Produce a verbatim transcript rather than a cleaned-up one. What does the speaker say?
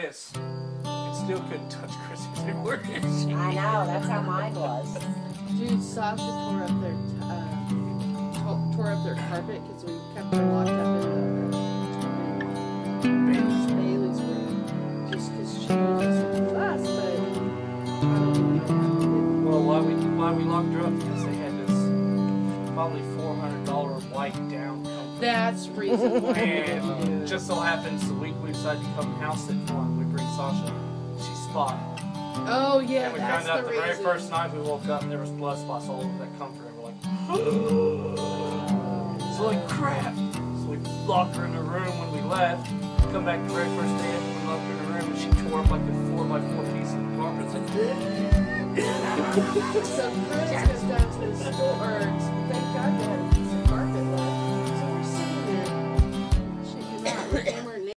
this. And still couldn't touch Chrissy. Where is she? I know, that's how mine was. Dude, Sasha tore up their uh, tore up their carpet because we kept her locked up in the Bailey's, Bailey's room just because she was with us, but I don't know. Well, why we why we locked her up? Because they had this probably four hundred dollar white down comfort. That's reason why. And just so happens the week we decided to come house sit for him, we bring Sasha. She's spotted. Oh yeah, and we that's found out the the very reason. first night we woke up and there was blood spots all over that comforter. And we're like, it's like crap. So we locked her in the room when we left. Come back the very first day after we locked her in the room and she tore up like a four by four piece of the carpet. It's like, So Chris goes down to the store. Thank God they had